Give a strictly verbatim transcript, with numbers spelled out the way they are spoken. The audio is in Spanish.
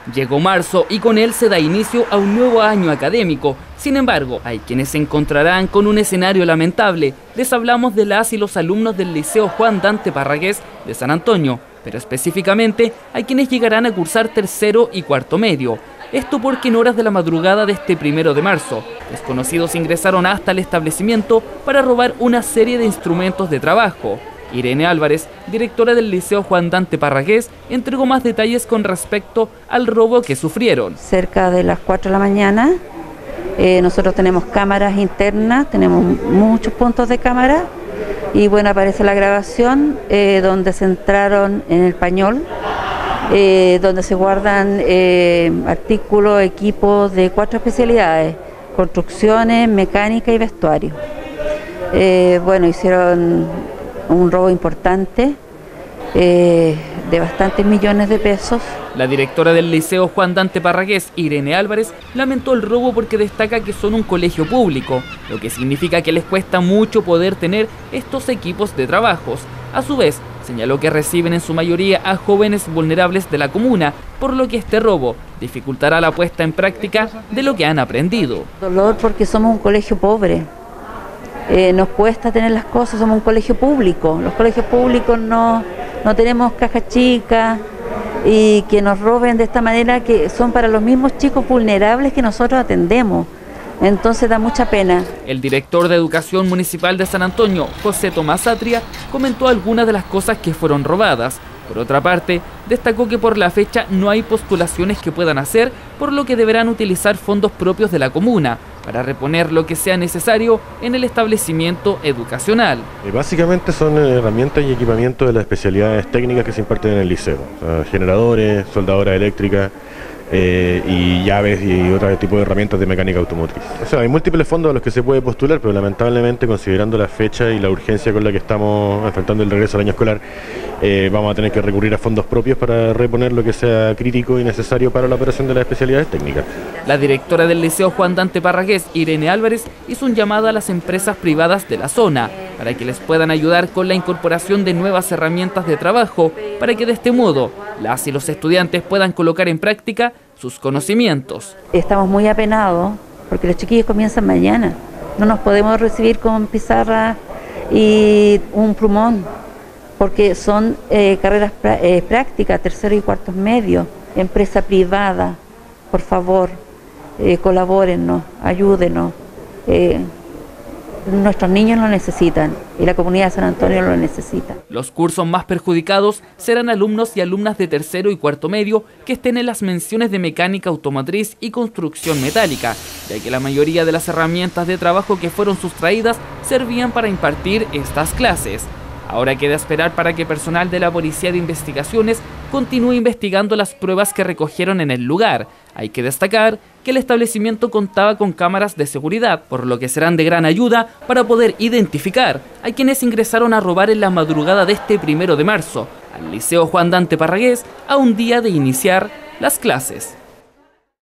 Llegó marzo y con él se da inicio a un nuevo año académico. Sin embargo, hay quienes se encontrarán con un escenario lamentable. Les hablamos de las y los alumnos del Liceo Juan Dante Parragués de San Antonio, pero específicamente hay quienes llegarán a cursar tercero y cuarto medio. Esto porque en horas de la madrugada de este primero de marzo, desconocidos ingresaron hasta el establecimiento para robar una serie de instrumentos de trabajo. Irene Álvarez, directora del Liceo Juan Dante Parragués, entregó más detalles con respecto al robo que sufrieron. Cerca de las cuatro de la mañana, eh, nosotros tenemos cámaras internas, tenemos muchos puntos de cámara y bueno, aparece la grabación eh, donde se entraron en el pañol, eh, donde se guardan eh, artículos, equipos de cuatro especialidades: construcciones, mecánica y vestuario. Eh, bueno, hicieron un robo importante eh, de bastantes millones de pesos. La directora del Liceo Juan Dante Parragués, Irene Álvarez, lamentó el robo porque destaca que son un colegio público, lo que significa que les cuesta mucho poder tener estos equipos de trabajos. A su vez, señaló que reciben en su mayoría a jóvenes vulnerables de la comuna, por lo que este robo dificultará la puesta en práctica de lo que han aprendido. Dolor porque somos un colegio pobre. Eh, nos cuesta tener las cosas, somos un colegio público, los colegios públicos no, no tenemos cajas chicas y que nos roben de esta manera, que son para los mismos chicos vulnerables que nosotros atendemos, entonces da mucha pena. El director de Educación Municipal de San Antonio, José Tomás Atria, comentó algunas de las cosas que fueron robadas. Por otra parte, destacó que por la fecha no hay postulaciones que puedan hacer, por lo que deberán utilizar fondos propios de la comuna para reponer lo que sea necesario en el establecimiento educacional. Básicamente son herramientas y equipamientos de las especialidades técnicas que se imparten en el liceo: o sea, generadores, soldadoras eléctricas, Eh, y llaves y otro tipo de herramientas de mecánica automotriz. O sea, hay múltiples fondos a los que se puede postular, pero lamentablemente, considerando la fecha y la urgencia con la que estamos enfrentando el regreso al año escolar, eh, vamos a tener que recurrir a fondos propios para reponer lo que sea crítico y necesario para la operación de las especialidades técnicas. La directora del Liceo Juan Dante Parragués, Irene Álvarez, hizo un llamado a las empresas privadas de la zona para que les puedan ayudar con la incorporación de nuevas herramientas de trabajo, para que de este modo las y los estudiantes puedan colocar en práctica sus conocimientos. Estamos muy apenados porque los chiquillos comienzan mañana. No nos podemos recibir con pizarra y un plumón, porque son eh, carreras eh, prácticas, tercero y cuartos medios. Empresa privada, por favor, eh, colabórennos, ayúdenos. Eh, Nuestros niños lo necesitan y la comunidad de San Antonio lo necesita. Los cursos más perjudicados serán alumnos y alumnas de tercero y cuarto medio que estén en las menciones de mecánica automotriz y construcción metálica, ya que la mayoría de las herramientas de trabajo que fueron sustraídas servían para impartir estas clases. Ahora queda esperar para que personal de la Policía de Investigaciones continúe investigando las pruebas que recogieron en el lugar. Hay que destacar que el establecimiento contaba con cámaras de seguridad, por lo que serán de gran ayuda para poder identificar a quienes ingresaron a robar en la madrugada de este primero de marzo al Liceo Juan Dante Parragués, a un día de iniciar las clases.